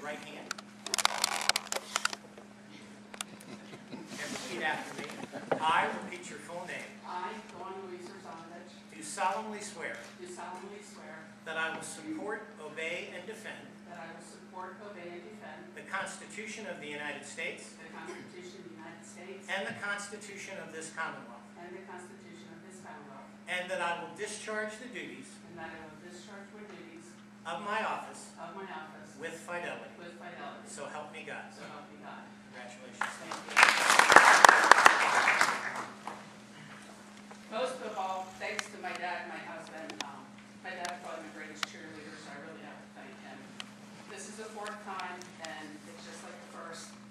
right hand. And repeat after me. I repeat your full name. I, Resanovich, Do solemnly swear do solemnly swear that I will support, obey, and defend that I will support, obey, and defend the Constitution of the United States the Constitution of the United States and the Constitution of this Commonwealth, and the Constitution of this Commonwealth, and that I will discharge the duties and that I will discharge my duties of my office of my office with fidelity. with fidelity. So help me God. So help me God. Congratulations. Thank you. Most of all, thanks to my dad and my husband. My dad was probably my greatest cheerleader, so I really have to thank him. This is the fourth time, and it's just like the first.